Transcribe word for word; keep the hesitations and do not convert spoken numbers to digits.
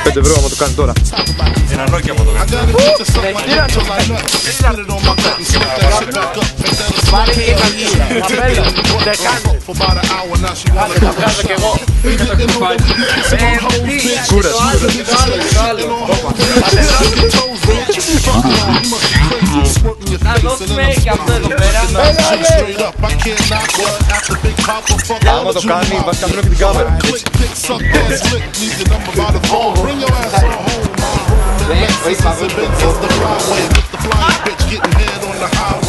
πέντε ευρώ άμα το κάνει τώρα. Ένα νόκι από το κάνει. Πάρε και κακή, καπέλο, δεν κάνει. Άντε, θα βγάζω κι εγώ. Κούρας, Να δώσουμε και αυτό εδώ πέρα. άμα το κάνει, βασικά αφήνω και την κάμερα. Ναι, όχι, πάμε.